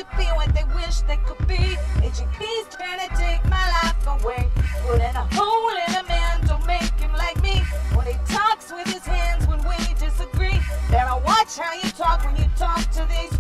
be what they wish they could be. AGPs trying to take my life away. Putting a hole in a man, don't make him like me. When he talks with his hands when we disagree. Better watch how you talk when you talk to these